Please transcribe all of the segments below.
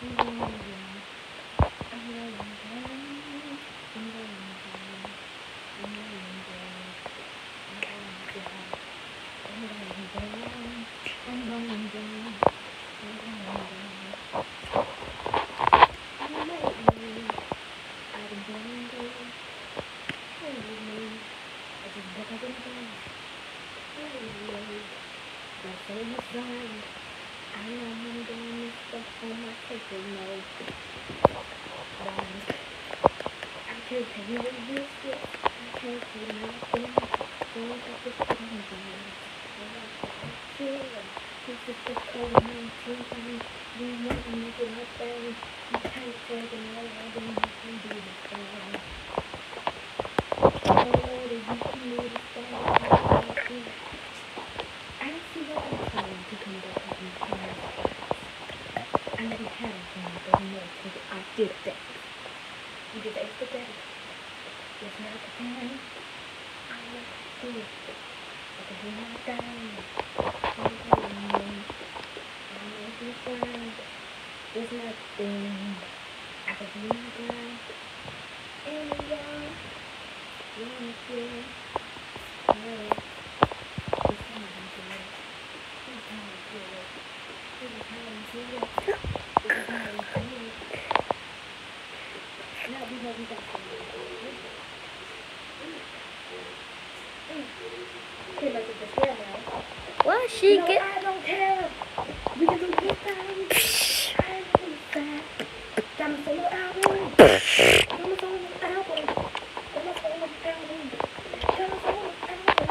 What she get? I don't care. We can do this thing. I don't care. Got my solo album. Got my solo album. Got my solo album. Got my solo album.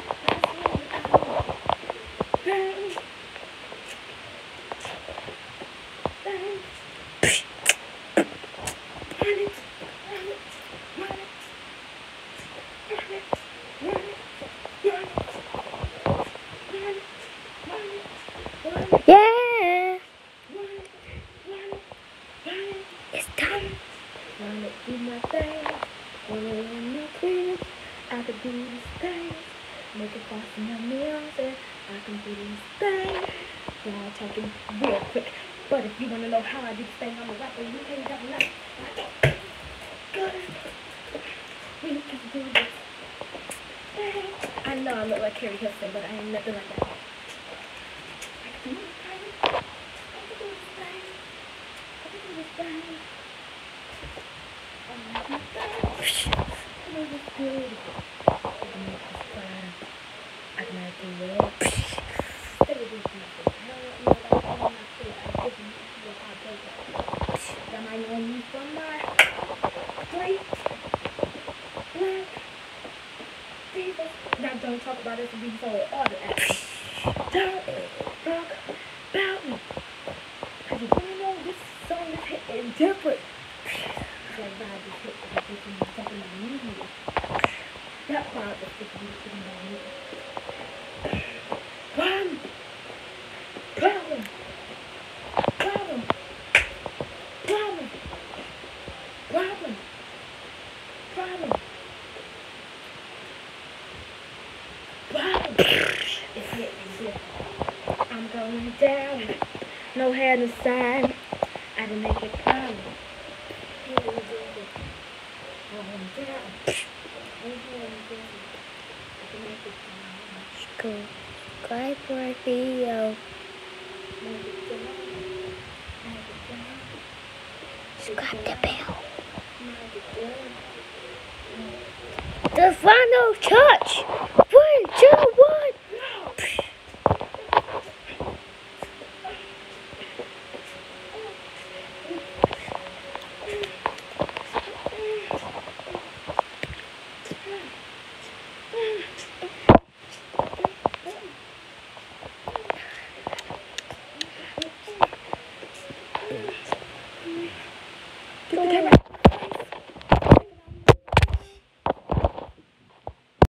Bang. Bang. Run it. Run it. Run it. Run it. Run it. Yeah. It's time. Wanna do my thing. Wanna run my crib. I could do this thing. Make it fast in my meals. I can do this thing. Now talking real quick. But if you wanna know how I do this thing, I'm a rapper. You can't tell me. Good. We can do this thing. I know I look like Terri, but I ain't nothing like that. Now don't talk about it before all the action. Don't talk about me. Cause you wanna know this song is hitting different. That vibe is hitting different. It's talking about me. That vibe is hitting about me. Problem. Problem. Problem. Problem. Problem. Problem. Problem. It's hitting different. I'm going down. No head inside. I didn't make it problem. Subscribe for a video. Subscribe the bell. The final shot.